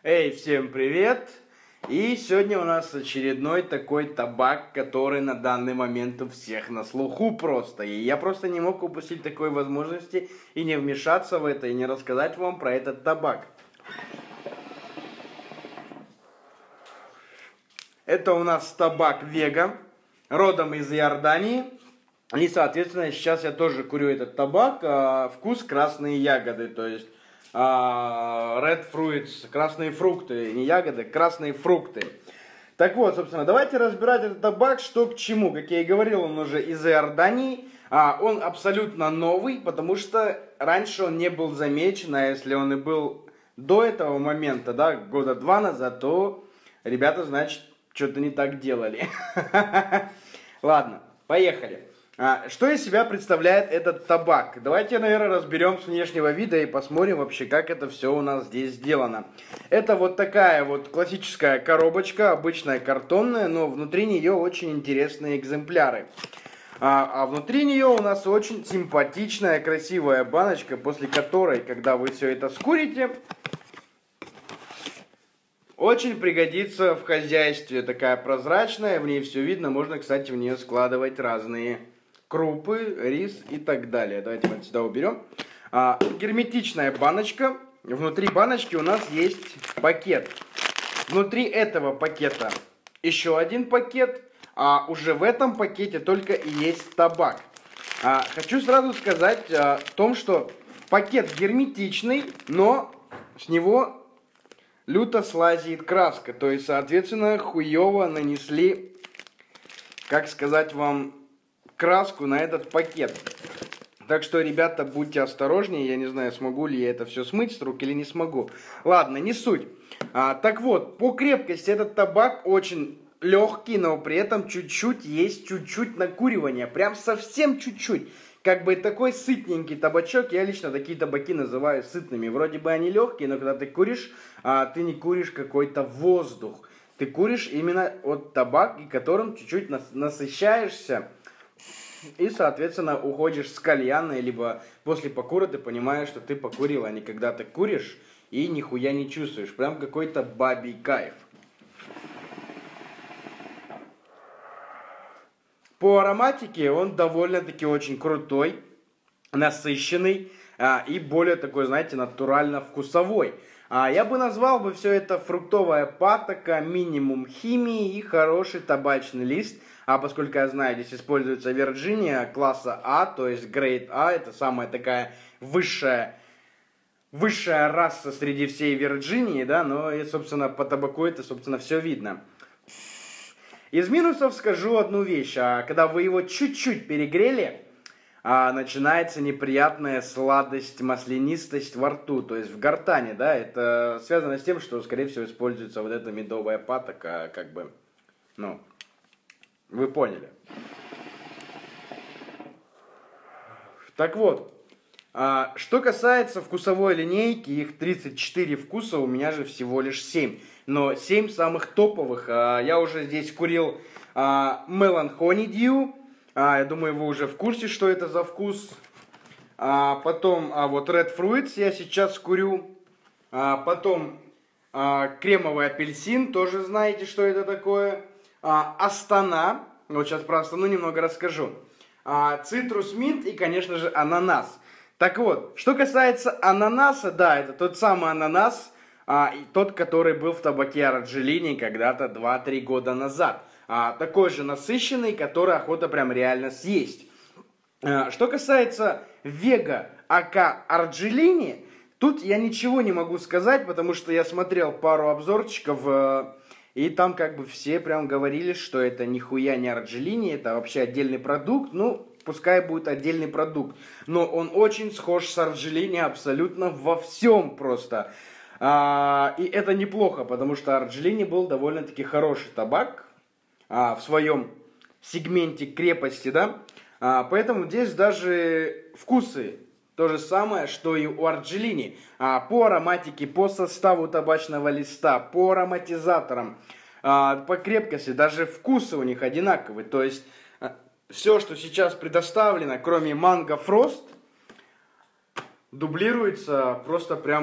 Эй, всем привет! И сегодня у нас очередной такой табак, который на данный момент у всех на слуху просто. И я просто не мог упустить такой возможности и не вмешаться в это, и не рассказать вам про этот табак. Это у нас табак Вега, родом из Иордании. И, соответственно, сейчас я тоже курю этот табак. Вкус красные ягоды, то есть red fruits, красные фрукты, не ягоды, красные фрукты. Так вот, собственно, давайте разбирать этот табак, что к чему. Как я и говорил, он уже из Иордании. Он абсолютно новый, потому что раньше он не был замечен, а если он и был до этого момента, да, года 2 назад, то ребята, значит, что-то не так делали. Ладно, поехали. Что из себя представляет этот табак? Давайте, наверное, разберем с внешнего вида и посмотрим вообще, как это все у нас здесь сделано. Это вот такая вот классическая коробочка, обычная картонная, но внутри нее очень интересные экземпляры. А внутри нее у нас очень симпатичная, красивая баночка, после которой, когда вы все это скурите, очень пригодится в хозяйстве. Такая прозрачная, в ней все видно, можно, кстати, в нее складывать разные крупы, рис и так далее. Давайте мы сюда уберем. Герметичная баночка. Внутри баночки у нас есть пакет. Внутри этого пакета еще один пакет. А уже в этом пакете только и есть табак. Хочу сразу сказать о том, что пакет герметичный, но с него люто слазит краска. То есть, соответственно, хуево нанесли, как сказать вам, краску на этот пакет. Так что, ребята, будьте осторожнее. Я не знаю, смогу ли я это все смыть с рук или не смогу. Ладно, не суть. Так вот, по крепкости этот табак очень легкий, но при этом чуть-чуть есть чуть-чуть накуривания. Прям совсем чуть-чуть. Как бы такой сытненький табачок. Я лично такие табаки называю сытными. Вроде бы они легкие, но когда ты куришь, ты не куришь какой-то воздух. Ты куришь именно от табак, и которым чуть-чуть насыщаешься. И, соответственно, уходишь с кальяна, либо после покура ты понимаешь, что ты покурил, а не когда ты куришь и нихуя не чувствуешь. Прям какой-то бабий кайф. По ароматике он довольно-таки очень крутой, насыщенный и более такой, знаете, натурально-вкусовой. Я бы назвал бы все это фруктовая патока, минимум химии и хороший табачный лист. Поскольку я знаю, здесь используется Вирджиния класса А, то есть Grade А, это самая такая высшая раса среди всей Вирджинии, да, но, и, собственно, по табаку это, собственно, все видно. Из минусов скажу одну вещь. Когда вы его чуть-чуть перегрели, начинается неприятная сладость, маслянистость во рту, то есть в гортане, да, это связано с тем, что, скорее всего, используется вот эта медовая патока, как бы, ну, вы поняли. Так вот, что касается вкусовой линейки, их 34 вкуса, у меня же всего лишь 7. Но 7 самых топовых. Я уже здесь курил Melon Honeydew. Я думаю, вы уже в курсе, что это за вкус. Потом вот Red Fruits я сейчас курю. Потом кремовый апельсин, тоже знаете, что это такое. Астана, вот сейчас про Астану немного расскажу. Цитрус Минт и, конечно же, ананас. Так вот, что касается ананаса, да, это тот самый ананас, тот, который был в табаке Арджелини когда-то 2-3 года назад. Такой же насыщенный, который охота прям реально съесть. Что касается Вега АК Арджелини, тут я ничего не могу сказать, потому что я смотрел пару обзорчиков, и там как бы все прям говорили, что это нихуя не Арджелини, это вообще отдельный продукт. Ну, пускай будет отдельный продукт. Но он очень схож с Арджелини абсолютно во всем просто. И это неплохо, потому что Арджелини был довольно-таки хороший табак в своем сегменте крепости, да. Поэтому здесь даже вкусы то же самое, что и у Арджелини. По ароматике, по составу табачного листа, по ароматизаторам, по крепкости, даже вкусы у них одинаковые. То есть все, что сейчас предоставлено, кроме манго фрост, дублируется просто прям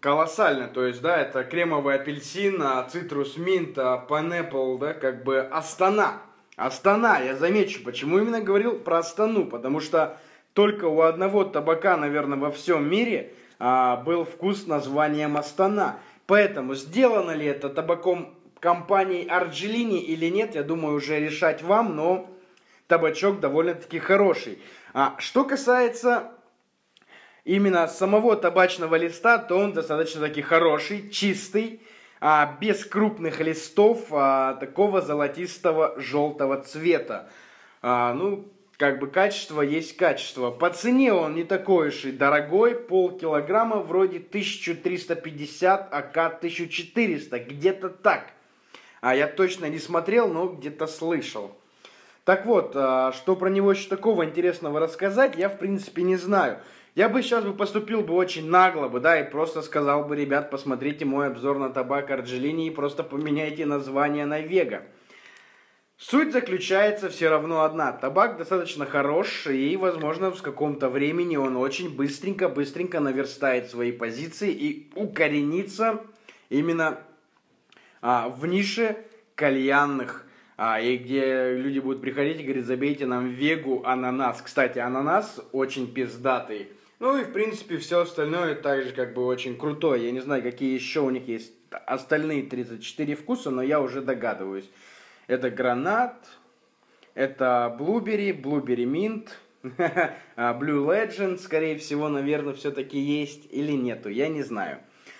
колоссально. То есть, да, это кремовый апельсин, цитрус минт, панепл, да, как бы Астана. Астана, я замечу, почему именно говорил про Астану, потому что только у одного табака, наверное, во всем мире был вкус с названием Астана. Поэтому сделано ли это табаком компании Арджелини или нет, я думаю, уже решать вам, но табачок довольно-таки хороший. Что касается именно самого табачного листа, то он достаточно-таки хороший, чистый, без крупных листов, такого золотистого желтого цвета. Ну, как бы качество есть качество. По цене он не такой уж и дорогой, полкилограмма вроде 1350, АК 1400, где-то так. Я точно не смотрел, но где-то слышал. Так вот, что про него еще такого интересного рассказать, я в принципе не знаю. Я бы сейчас поступил бы очень нагло бы, да, и просто сказал бы: ребят, посмотрите мой обзор на табак Арджелини и просто поменяйте название на Вега. Суть заключается все равно одна. Табак достаточно хорош, и, возможно, в каком-то времени он очень быстренько наверстает свои позиции и укоренится именно в нише кальянных. И где люди будут приходить и говорить: забейте нам Вегу ананас. Кстати, ананас очень пиздатый. Ну и в принципе все остальное также как бы очень крутое. Я не знаю, какие еще у них есть остальные 34 вкуса, но я уже догадываюсь. Это гранат, это блубери минт, Blue Legend, скорее всего, наверное, все-таки есть или нету, я не знаю.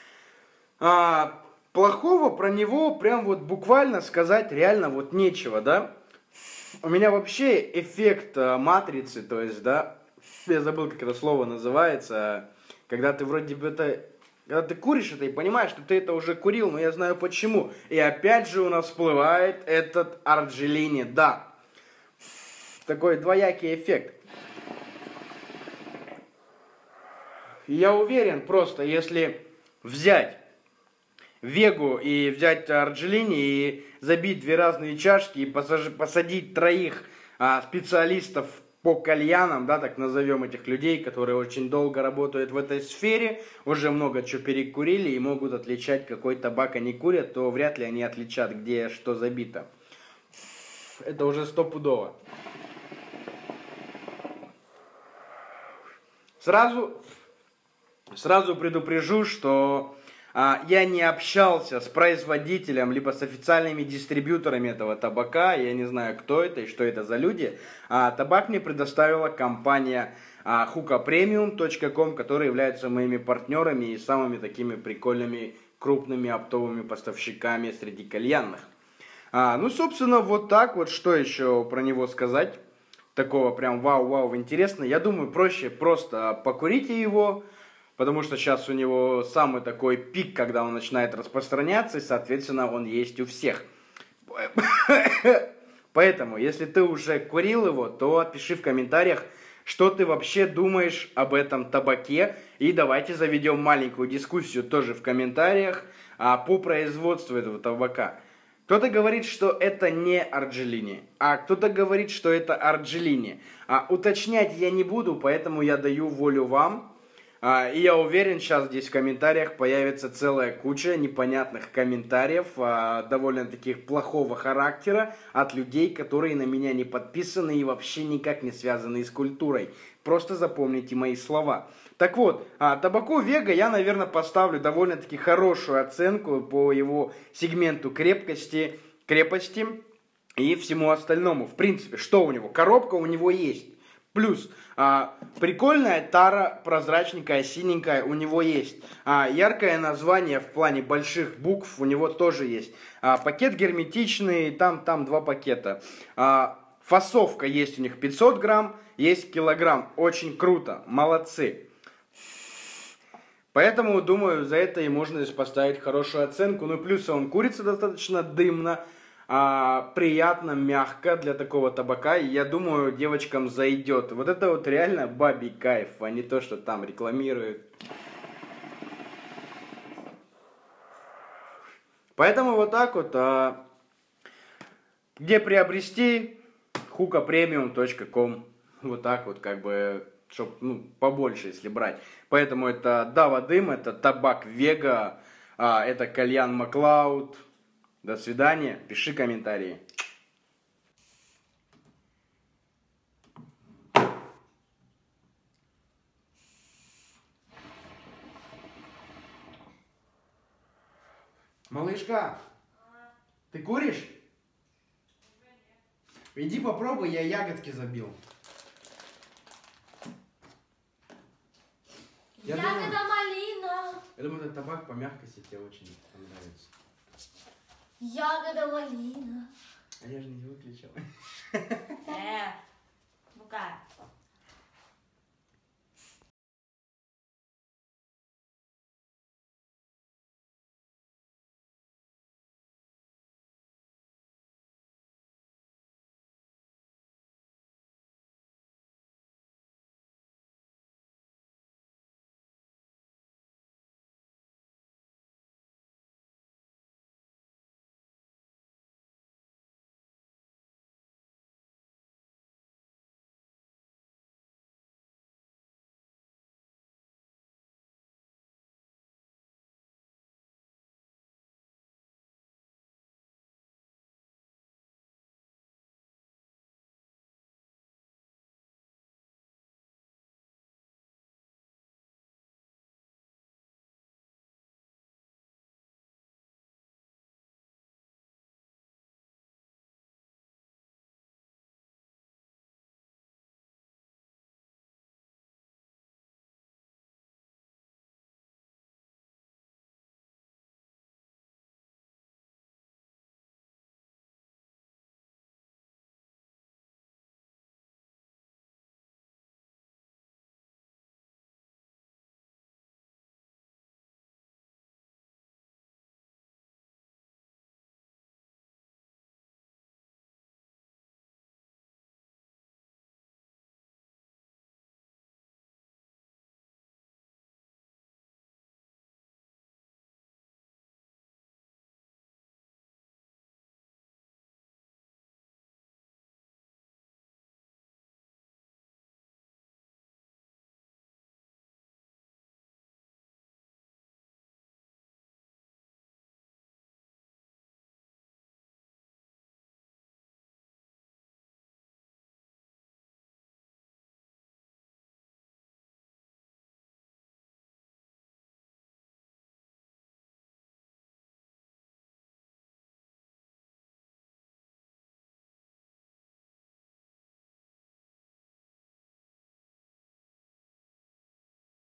Плохого про него прям вот буквально сказать реально вот нечего, да. У меня вообще эффект матрицы, то есть, да, я забыл, как это слово называется, когда ты вроде бы это... Когда ты куришь это и понимаешь, что ты это уже курил, но я знаю почему. И опять же у нас всплывает этот Арджелини, да. Такой двоякий эффект. Я уверен просто, если взять Вегу и взять Арджелини и забить две разные чашки и посадить троих специалистов по кальянам, да, так назовем этих людей, которые очень долго работают в этой сфере, уже много чего перекурили и могут отличать, какой табак они курят, то вряд ли они отличат, где что забито. Это уже стопудово. Сразу предупрежу, что я не общался с производителем, либо с официальными дистрибьюторами этого табака. Я не знаю, кто это и что это за люди. Табак мне предоставила компания hookahpremium.com, которые являются моими партнерами и самыми такими прикольными, крупными оптовыми поставщиками среди кальянных. Ну, собственно, вот так вот. Что еще про него сказать? Такого прям вау-вау интересно. Я думаю, проще просто покурите его. Потому что сейчас у него самый такой пик, когда он начинает распространяться, и, соответственно, он есть у всех. Поэтому, если ты уже курил его, то пиши в комментариях, что ты вообще думаешь об этом табаке. И давайте заведем маленькую дискуссию тоже в комментариях по производству этого табака. Кто-то говорит, что это не Арджелини, а кто-то говорит, что это Арджелини. Уточнять я не буду, поэтому я даю волю вам. И я уверен, сейчас здесь в комментариях появится целая куча непонятных комментариев, довольно таких плохого характера, от людей, которые на меня не подписаны и вообще никак не связаны с культурой. Просто запомните мои слова. Так вот, табаку Вега я, наверное, поставлю довольно-таки хорошую оценку по его сегменту крепости и всему остальному. В принципе, что у него? Коробка у него есть. Плюс, прикольная тара, прозрачненькая, синенькая у него есть. Яркое название в плане больших букв у него тоже есть. Пакет герметичный, там 2 пакета. Фасовка есть у них 500 грамм, есть килограмм. Очень круто, молодцы. Поэтому, думаю, за это и можно поставить хорошую оценку. Ну, плюс он курится достаточно дымно. Приятно, мягко для такого табака. И я думаю, девочкам зайдет. Вот это вот реально бабий кайф, а не то, что там рекламируют. Поэтому вот так вот. Где приобрести? hookahpremium.com. Вот так вот, как бы. чтобы, ну, побольше, если брать. Поэтому это Дава Дым, это Табак Вега, это Кальян Маклауд. До свидания, пиши комментарии. Малышка, ты куришь? Иди попробуй, я ягодки забил. Ягода малина. Я думаю, этот табак по мягкости тебе очень понравится. Ягода малина. А я же не выключил. Ну-ка.